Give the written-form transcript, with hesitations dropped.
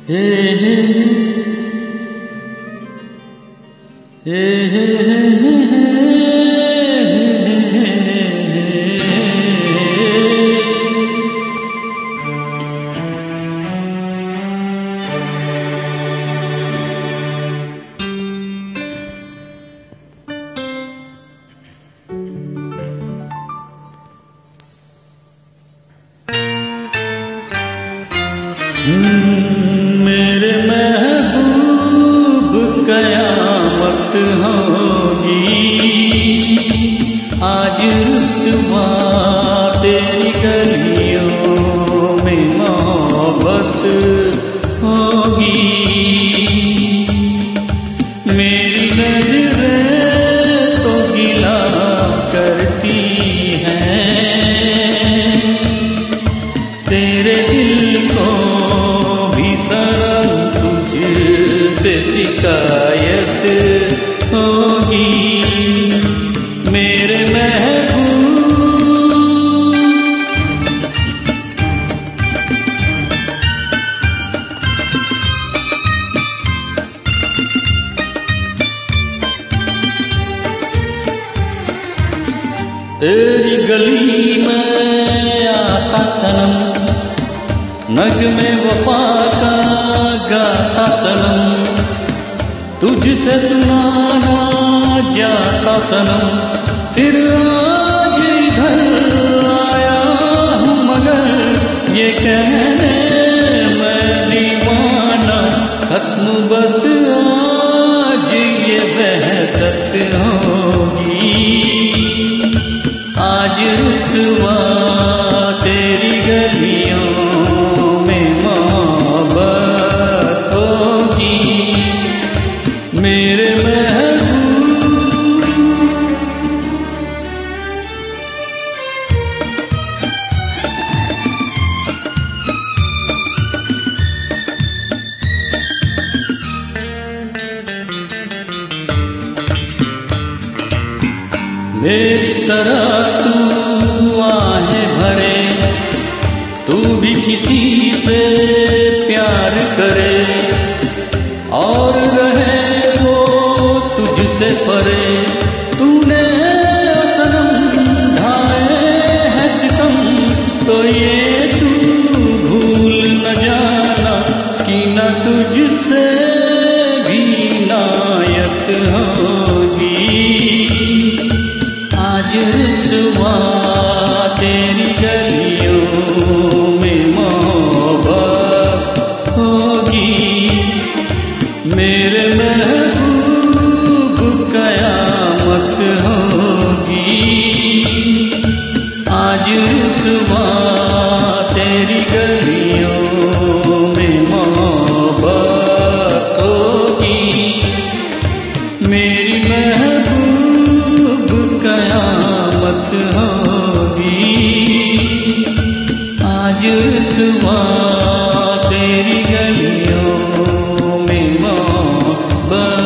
हे हे हे हे मेरे महबूब कयामत होगी, आज रुसवा तेरी गलियों में मोहब्बत होगी। मेरी नजरें तो गिला करती हैं, तेरे दिल को तुझसे शिकायत होगी। मेरे महबूब तेरी गली में आता सनम, नगमे वफा का गाता सनम, तुझसे सुनाना जाता सनम। फिर आज इधर आया हूँ मगर ये कहने मैं दीवाना, खत्म बस आज ये बहसत होगी। आज रुसवा तेरी गलियों मेरे महबूब। मेरी तरह तू आहें भरे, तू भी किसी से प्यार करे और रहे तुझसे परे। तूने सनम ढाए है सितम, तो ये तू भूल न जाना कि न तुझसे भी नायत होगी। आज रुसवा तेरी गलियों में मोहब्बत होगी। मेरे कयामत होगी, आज रुसवा तेरी गलियों में मोहब्बत होगी। मेरी महबूब कयामत होगी, आज रुसवा तेरी गलियों में मोहब्बत